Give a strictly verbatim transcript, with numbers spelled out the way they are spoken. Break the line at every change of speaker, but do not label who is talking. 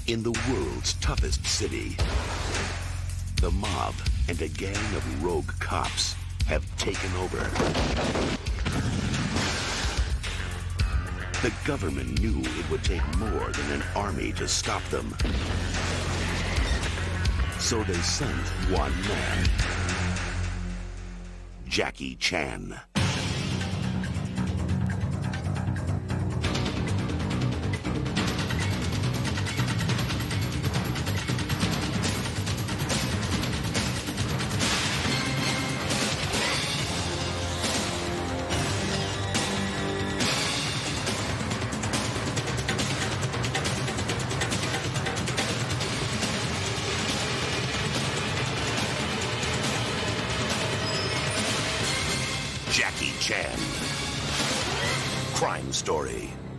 In the world's toughest city, the mob and a gang of rogue cops have taken over. The government knew it would take more than an army to stop them. So they sent one man, Jackie Chan. Jackie Chan. Crime Story.